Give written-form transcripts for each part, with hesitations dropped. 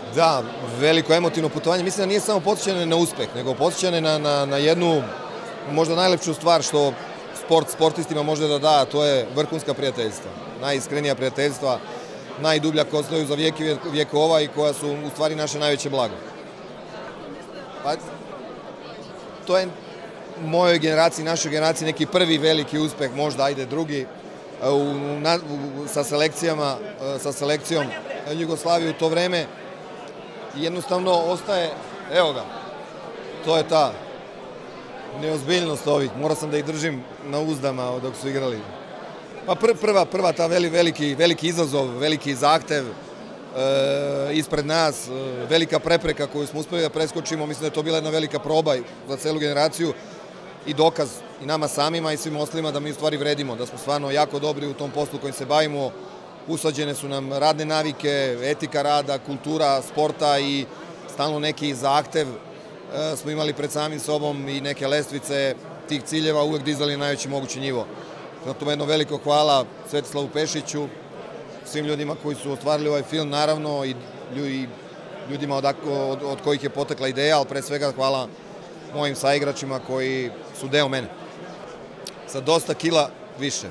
Da, veliko emotivno putovanje. Mislim da nije samo podsjećane na uspeh, nego podsjećane na jednu možda najlepšu stvar što sportistima može da da, a to je vrhunska prijateljstva. Najiskrenija prijateljstva, najdublja koja ostaju za vjekova i koja su u stvari naše najveće blago. Pa, to je mojoj generaciji, našoj generaciji neki prvi veliki uspeh, možda ajde drugi, sa selekcijom Jugoslavije u to vreme. Jednostavno ostaje, evo ga, to je ta neozbiljnost ovih, morao sam da ih držim na uzdama dok su igrali. Pa prva ta veliki izazov, veliki zahtev ispred nas, velika prepreka koju smo uspeli da preskočimo, mislim da je to bila jedna velika proba za celu generaciju i dokaz i nama samima i svim ostalima da mi u stvari vredimo, da smo stvarno jako dobri u tom poslu kojim se bavimo. Usađene su nam radne navike, etika rada, kultura sporta i stalno neki zahtev smo imali pred samim sobom i neke lestvice tih ciljeva uvek dizali na najveći mogući nivo. Na tome jedno veliko hvala Svetislavu Pešiću, svim ljudima koji su ostvarili ovaj film, naravno, i ljudima od kojih je potekla ideja, ali pre svega hvala mojim saigračima koji su deo mene. Sa dosta kila više.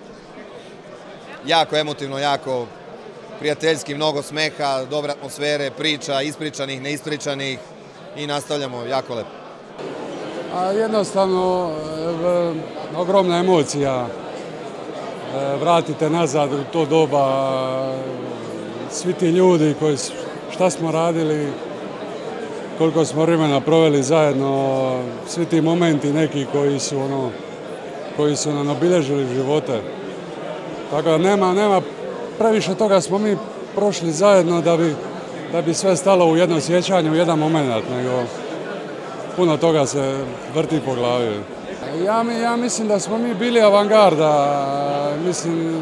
Jako emotivno, jako prijateljski, mnogo smeha, dobre atmosfere, priča, ispričanih, neispričanih i nastavljamo jako lepo. Jednostavno, ogromna emocija. Vratite nazad u to doba, svi ti ljudi koji šta smo radili, koliko smo vremena proveli zajedno, svi ti momenti neki koji su nam obilježili živote. Tako da nema previše toga smo mi prošli zajedno da bi sve stalo u jedno sjećanje, u jedan moment, nego puno toga se vrti po glavi. Ja mislim da smo mi bili avangarda. Mislim,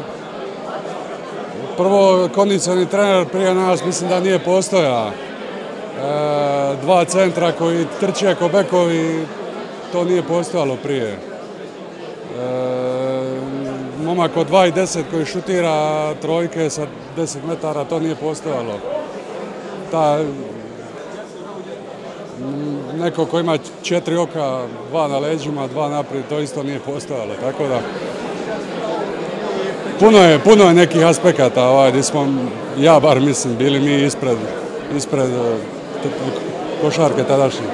prvo kondicioni trener prije nas mislim da nije postojao. Dva centra koji trče ko bekovi, to nije postojalo prije. Momak od 2,10 koji šutira trojke sa 10 metara, to nije postojalo. Neko ko ima 4 oka, 2 na leđima, 2 naprijed, to isto nije postojalo. Tako da, puno je nekih aspekata gdje smo, ja bar mislim, bili mi ispred košarke tadašnje.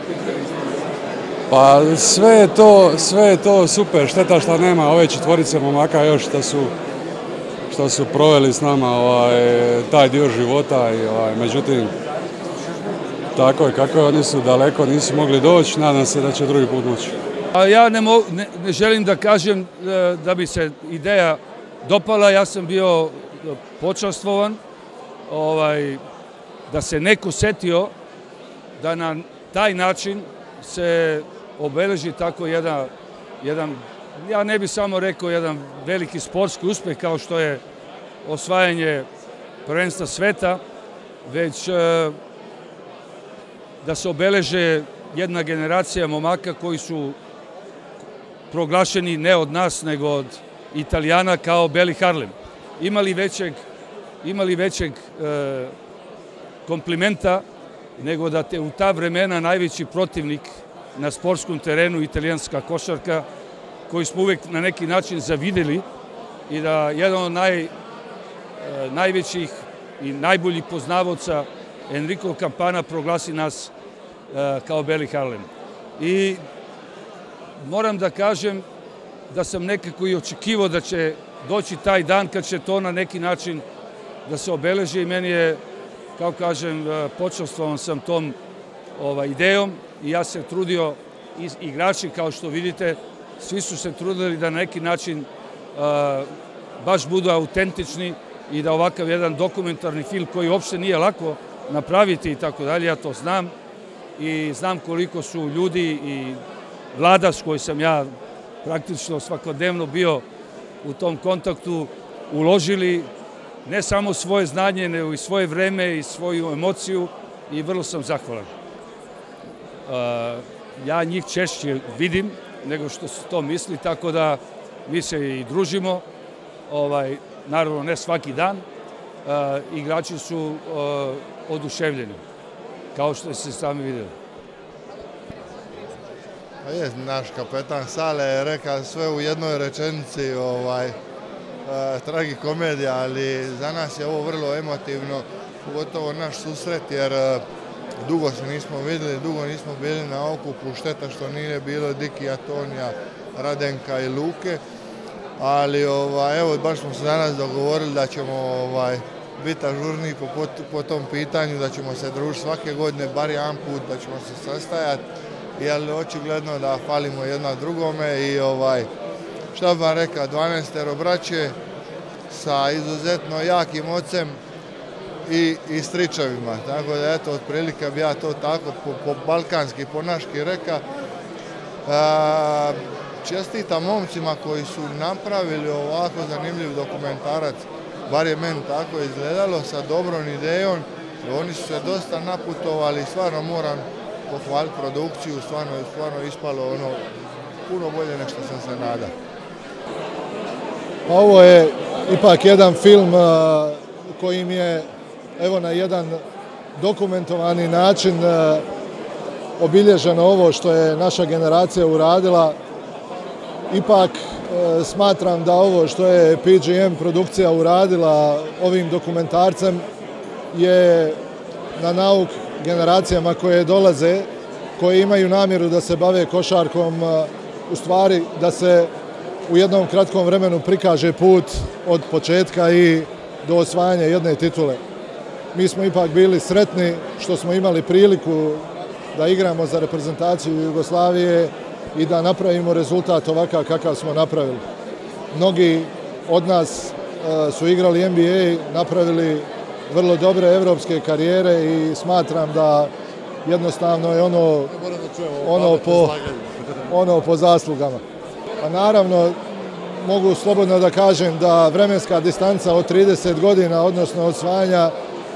Pa sve je to super, šteta što nema ove četvorice momaka još što su proveli s nama taj dio života, međutim, tako je, kako oni su daleko, nisu mogli doći, nadam se da će drugi put moći. Ja ne želim da kažem da bi se ideja dopala, ja sam bio počastvovan da se neko setio da na taj način se obeleži tako jedan, ja ne bih samo rekao jedan veliki sportski uspeh kao što je osvajanje prvenstva sveta, već da se obeleže jedna generacija momaka koji su proglašeni ne od nas, nego od Italijana kao Beli Harlem. Imali većeg komplimenta nego da te u ta vremena najveći protivnik na sportskom terenu, italijanska košarka, koju smo uvek na neki način zavideli i da jedan od najvećih i najboljih poznavaoca Enrico Campana proglasi nas kao Beli Harlem. I moram da kažem da sam nekako i očekivao da će doći taj dan kad će to na neki način da se obeleži i meni je, kao kažem, počastvovan sam tom idejom i ja se trudio, igrači kao što vidite, svi su se trudili da na neki način baš budu autentični i da ovakav jedan dokumentarni film koji uopšte nije lako napraviti i tako dalje, ja to znam i znam koliko su ljudi i vlada s kojoj sam ja praktično svakodnevno bio u tom kontaktu uložili ne samo svoje znanje, nego i svoje vreme i svoju emociju i vrlo sam zahvalan. Ja njih češće vidim nego što se to misli, tako da mi se i družimo, naravno ne svaki dan, igrači su oduševljeni, kao što ste sami vidjeli. Naš kapetan Sale je rekao sve u jednoj rečenici, tragikomedija, ali za nas je ovo vrlo emotivno, pogotovo naš susret, jer dugo se nismo vidjeli, dugo nismo bili na okupu, šteta što nije bilo Dikija, Tonija, Radenka i Luke, ali evo baš smo se danas dogovorili da ćemo biti ažurniji po tom pitanju, da ćemo se družiti svake godine, bar jedan put, da ćemo se sastajati, jer očigledno da falimo jedna drugome i šta bi vam rekao, 12 braće sa izuzetno jakim ocem i stričevima, tako da eto, otprilike bi ja to tako po balkanski, po naški rekao. Čestitam momcima koji su napravili ovako zanimljiv dokumentarac, bar je meni tako izgledalo, sa dobrom idejom. Oni su se dosta naputovali i stvarno moram pohvaliti produkciju, stvarno ispalo puno bolje nego što sam se nadao. Ovo je ipak jedan film kojim je evo na jedan dokumentovani način obilježeno ovo što je naša generacija uradila. Ipak smatram da ovo što je PGM produkcija uradila ovim dokumentarcem je na nauk generacijama koje dolaze, koje imaju namjeru da se bave košarkom, u stvari da se u jednom kratkom vremenu prikaže put od početka i do osvajanja jedne titule. Mi smo ipak bili sretni što smo imali priliku da igramo za reprezentaciju Jugoslavije i da napravimo rezultat ovakav kakav smo napravili. Mnogi od nas su igrali NBA, napravili vrlo dobre evropske karijere i smatram da jednostavno je ono po zaslugama. A naravno, mogu slobodno da kažem da vremenska distanca od 30 godina, odnosno osvajanja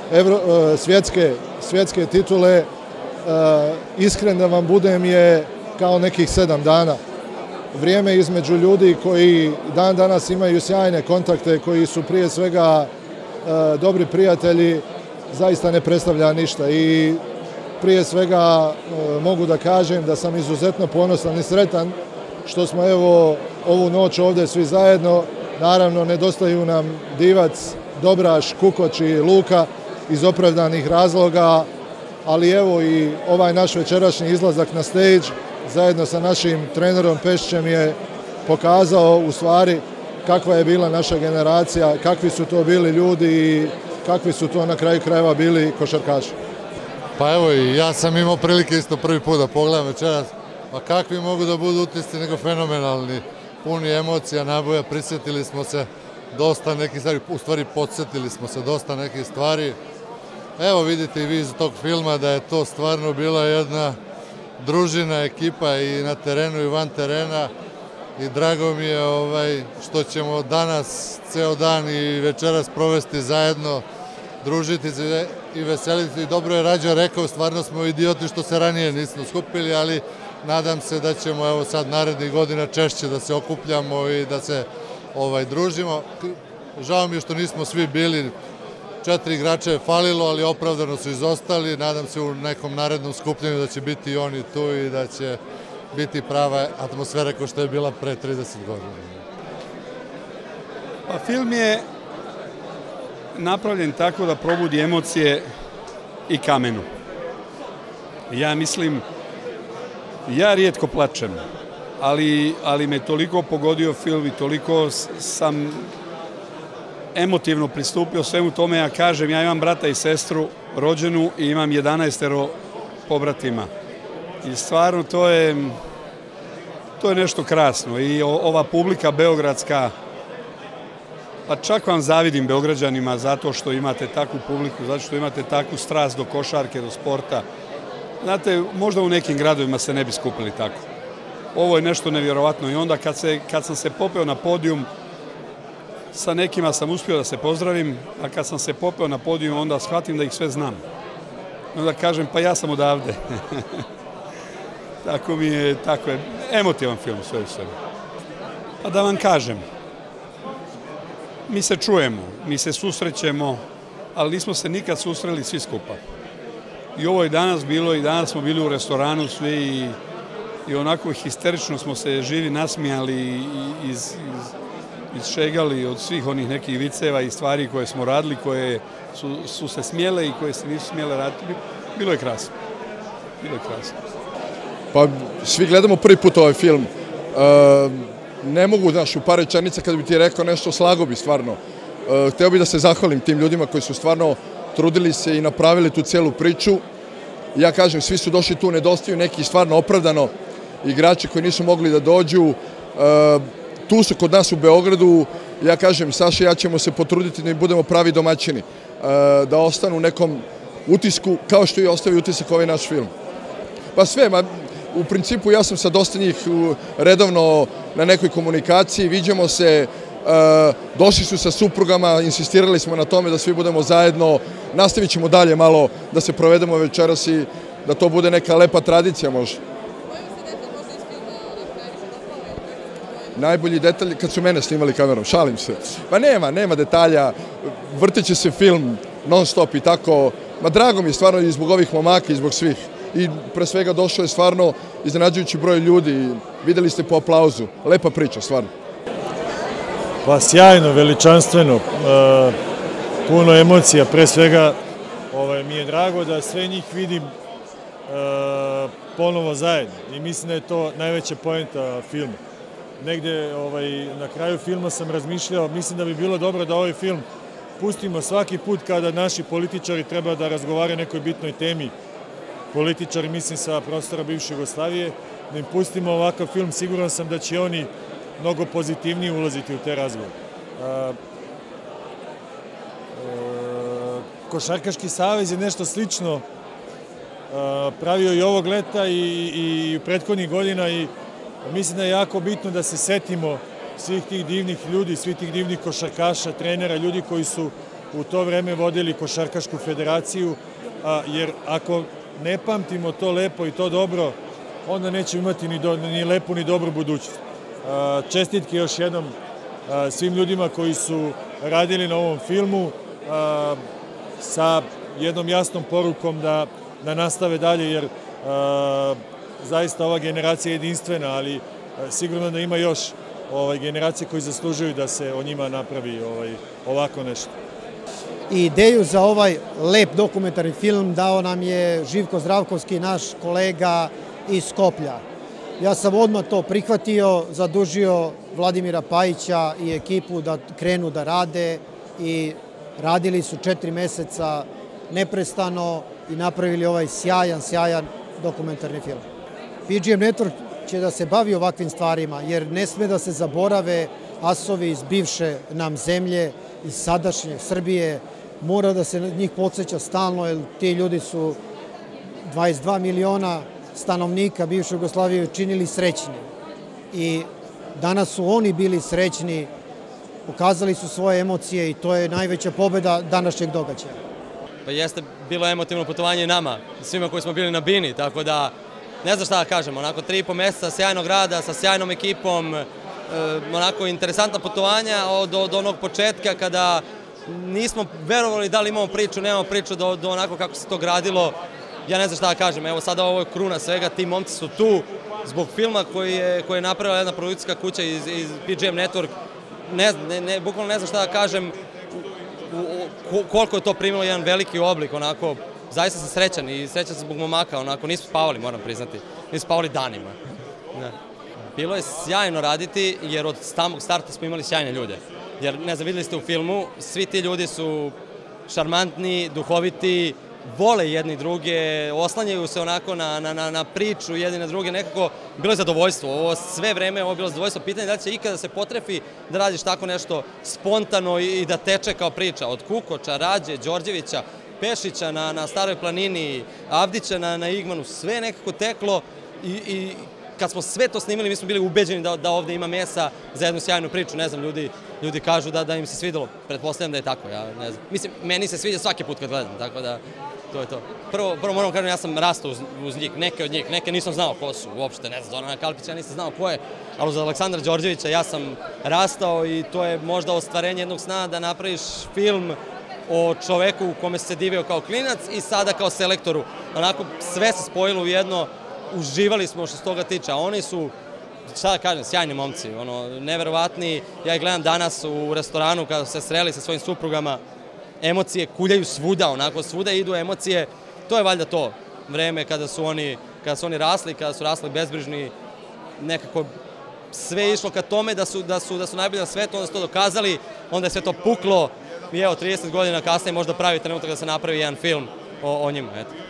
svjetske titule, iskren da vam budem, je kao nekih 7 dana. Vrijeme između ljudi koji dan danas imaju sjajne kontakte, koji su prije svega dobri prijatelji, zaista ne predstavlja ništa. I prije svega mogu da kažem da sam izuzetno ponosan i sretan što smo evo ovu noć ovdje svi zajedno. Naravno, nedostaju nam Divac, Dobraš, Kukoč i Luka iz opravdanih razloga, ali evo i ovaj naš večerašnji izlazak na stage zajedno sa našim trenerom Pešićem je pokazao u stvari kakva je bila naša generacija, kakvi su to bili ljudi i kakvi su to na kraju krajeva bili košarkaši. Pa evo i ja sam imao prilike isto prvi put da pogledam večeras, pa kakvi mogu da budu utisci nego fenomenalni, puni emocija, naboja, prisjetili smo se dosta nekih stvari, u stvari podsjetili smo se dosta nekih stvari. Evo vidite i vi iz tog filma da je to stvarno bila jedna družina, ekipa i na terenu i van terena i drago mi je što ćemo danas ceo dan i večeras provesti zajedno, družiti se i veseliti. Dobro je Rađa rekao, stvarno smo idioti što se ranije nismo skupili, ali nadam se da ćemo evo sad narednih godina češće da se okupljamo i da se družimo. Žao mi je što nismo svi bili, 4 igrača je falilo, ali opravdano su izostali. Nadam se u nekom narednom skupljenju da će biti i oni tu i da će biti prava atmosfera kao što je bila pre 30 godina. Pa film je napravljen tako da probudi emocije i kamenu. Ja mislim, ja rijetko plačem, ali me toliko pogodio film i toliko sam emotivno pristupio svemu tome. Ja kažem, ja imam brata i sestru rođenu i imam 11 pobratima. I stvarno to je nešto krasno. I ova publika beogradska, pa čak vam zavidim Beograđanima zato što imate takvu publiku, zato što imate takvu strast do košarke, do sporta. Znate, možda u nekim gradovima se ne bi skupili tako. Ovo je nešto nevjerovatno i onda kad sam se popeo na podijum, sa nekima sam uspio da se pozdravim, a kad sam se popeo na podijum, onda shvatim da ih sve znam. Onda kažem, pa ja sam odavde. Tako je emotivan film sve u sebi. Pa da vam kažem, mi se čujemo, mi se susrećemo, ali nismo se nikad susreli svi skupa. I ovo je danas bilo, i danas smo bili u restoranu svi i onako histerično smo se živi nasmijali i izšegali od svih onih nekih viceva i stvari koje smo radili, koje su se smjele i koje se nisu smjele raditi. Bilo je krasno. Bilo je krasno. Pa svi gledamo prvi put ovaj film. Ne mogu, znaš, u par rečenica kad bi ti rekao nešto, slago bi stvarno. Hteo bih da se zahvalim tim ljudima koji su stvarno trudili se i napravili tu celu priču. Ja kažem, svi su došli tu, nedostaju neki stvarno opravdano igrači koji nisu mogli da dođu. Tu su kod nas u Beogradu, ja kažem, Saša i ja ćemo se potruditi da im budemo pravi domaćini, da ostanu u nekom utisku, kao što i ostavi utisak ovaj naš film. Pa sve, u principu ja sam sa dosta njih redovno na nekoj komunikaciji, viđamo se, došli su sa suprugama, insistirali smo na tome da svi budemo zajedno, nastavit ćemo dalje malo da se provedemo večeras i da to bude neka lepa tradicija možda. Najbolji detalj kad su mene snimali kamerom, šalim se. Pa nema detalja, vrteće se film non stop i tako. Ma drago mi je stvarno i zbog ovih momaka i zbog svih. I pre svega došao je stvarno iznenađujući broj ljudi. Videli ste po aplauzu. Lepa priča, stvarno. Pa sjajno, veličanstveno, puno emocija. Pre svega mi je drago da sve njih vidim ponovo zajedno. I mislim da je to najveća poenta filma. Negde na kraju filma sam razmišljao, mislim da bi bilo dobro da ovaj film pustimo svaki put kada naši političari treba da razgovare o nekoj bitnoj temi. Političari, mislim, sa prostora bivše Jugoslavije, da im pustimo ovakav film, siguran sam da će oni mnogo pozitivnije ulaziti u te razgovore. Košarkaški savez je nešto slično pravio i ovog leta i prethodnih godina i mislim da je jako bitno da se setimo svih tih divnih ljudi, svih tih divnih košarkaša, trenera, ljudi koji su u to vreme vodili Košarkašku federaciju, jer ako ne pamtimo to lepo i to dobro, onda nećemo imati ni lepu ni dobru budućnost. Čestitke još jednom svim ljudima koji su radili na ovom filmu sa jednom jasnom porukom da nastave dalje, jer zaista ova generacija je jedinstvena, ali sigurno da ima još generacije koji zaslužuju da se o njima napravi ovako nešto. Ideju za ovaj lep dokumentarni film dao nam je Živko Zdravkovski, naš kolega iz Skoplja. Ja sam odmah to prihvatio, zadužio Vladimira Pajića i ekipu da krenu da rade i radili su 4 meseca neprestano i napravili ovaj sjajan dokumentarni film. PGM Network će da se bavi ovakvim stvarima, jer ne sme da se zaborave asovi iz bivše nam zemlje, iz sadašnje Srbije. Mora da se njih podsjeća stalno, jer ti ljudi su 22 miliona stanovnika bivše Jugoslavije činili srećni. I danas su oni bili srećni, pokazali su svoje emocije i to je najveća pobjeda današnjeg događaja. Pa jeste bilo emotivno putovanje nama, svima koji smo bili na bini, tako da ne znam šta da kažem, onako 3,5 mjeseca sjajnog rada sa sjajnom ekipom, onako interesantna putovanja od onog početka kada nismo verovali da li imamo priču, nemamo priču, do onako kako se to gradilo. Ja ne znam šta da kažem, evo sada ovo je kruna svega, ti momci su tu zbog filma koji je napravila jedna produkcijska kuća iz PGM Network. Bukvalno ne znam šta da kažem, koliko je to primilo jedan veliki oblik, onako, zaista sam srećan i srećan sam zbog momaka, onako, nismo spavali, moram priznati, nismo spavali danima. Bilo je sjajno raditi, jer od samog starta smo imali sjajne ljude. Jer, ne znam, videli ste u filmu, svi ti ljudi su šarmantni, duhoviti, vole jedni druge, oslanjaju se onako na priču jedni na druge, nekako bilo je zadovoljstvo. Ovo sve vreme ovo je bilo zadovoljstvo. Pitanje je da li će ikada se potrefi da radiš tako nešto spontano i da teče kao priča. Od Kukoča, Rađe, Đorđevića, Pešića na Staroj planini, Avdića na Igmanu, sve je nekako teklo i kad smo sve to snimili, mi smo bili ubeđeni da ovde ima mesa za jednu sjajnu priču. Ne znam, ljudi kažu da im se svidelo. Pretpostavljam da je tako, ja ne znam. Mislim, meni se sviđa svaki put kad gledam, tako da to je to. Prvo moram kažem, ja sam rastao uz njih, neke od njih, neke nisam znao ko su uopšte, ne znam, Zorana Kalpića, ja nisam znao ko je, ali uz Aleksandra Đorđevića ja sam rastao i to je možda ostvarenje jednog sna da napraviš film o čoveku u kome se divio kao klinac i sada kao selektoru. Onako, sve se spojilo u jedno, uživali smo što se toga tiče, a oni su, šta da kažem, sjajni momci, neverovatni. Ja ih gledam danas u restoranu kada se sreli sa svojim suprugama, emocije kuljaju svuda, onako, svuda idu emocije. To je valjda to vreme kada su oni rasli, kada su rasli bezbrižni, nekako sve je išlo ka tome da su najbolji na svetu, onda su to dokazali, onda je sve to puklo i evo 30 godina kasnije možda pravi trenutak da se napravi jedan film o njima.